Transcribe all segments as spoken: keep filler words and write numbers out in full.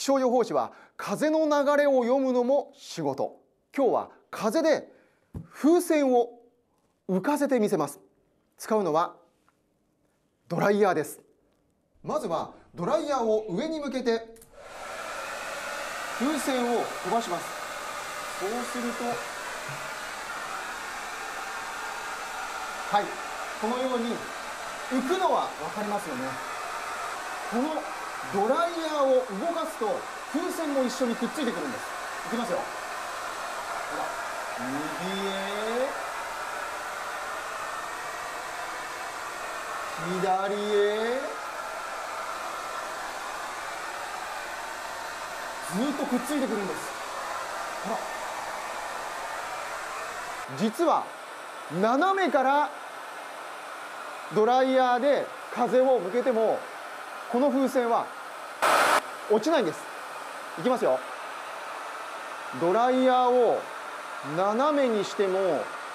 気象予報士は風の流れを読むのも仕事。今日は風で風船を浮かせてみせます。使うのはドライヤーです。まずはドライヤーを上に向けて風船を飛ばします。そうすると、はい、このように浮くのは分かりますよね。このドライヤーを動かすと風船も一緒にくっついてくるんです。いきますよ。ほら、右へ左へずっとくっついてくるんです。ほら、実は斜めからドライヤーで風を向けてもこの風船は落ちないんです。いきますよ。ドライヤーを斜めにしても、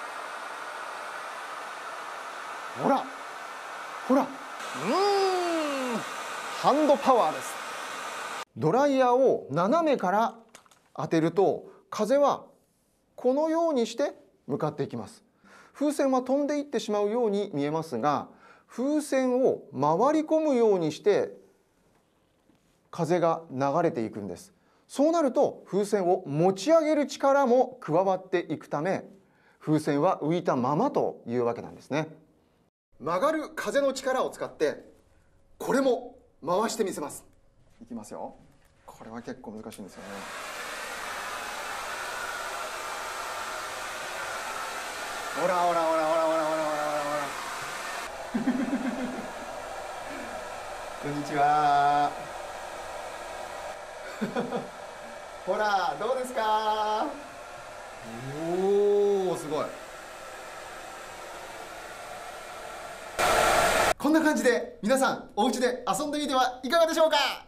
ほらほら、うーん、ハンドパワーです。ドライヤーを斜めから当てると風はこのようにして向かっていきます。風船は飛んでいってしまうように見えますが、風船を回り込むようにして風が流れていくんです。そうなると風船を持ち上げる力も加わっていくため、風船は浮いたままというわけなんですね。曲がる風の力を使ってこれも回してみせます。いきますよ。これは結構難しいんですよね。ほらほらほらほらほらほらほらほらこんにちはほらどうですか。おお、すごい。こんな感じで皆さんお家で遊んでみてはいかがでしょうか。